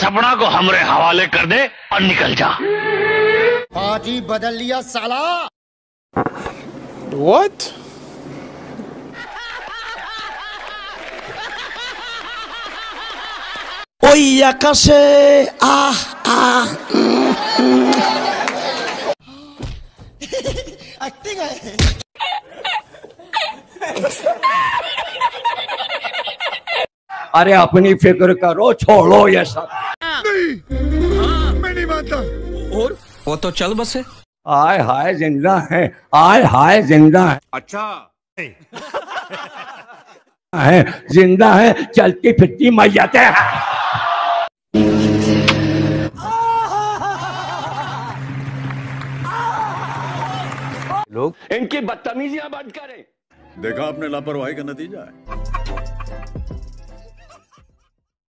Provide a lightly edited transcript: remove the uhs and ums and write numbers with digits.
छपड़ा को हमरे हवाले कर दे और निकल जा। आज ही बदल लिया साला। What? ওই আকাশে আহ আহ एक्टिंग है। अरे अपनी फिक्र करो, छोड़ो ये सब। मैं नहीं मानता। और वो तो चल बसे। आय हाय जिंदा है, आय हाय जिंदा है। अच्छा है जिंदा है, चलती फिरती मैयतें हैं। लोग इनकी बदतमीजियां बंद करें। देखा आपने लापरवाही का नतीजा है।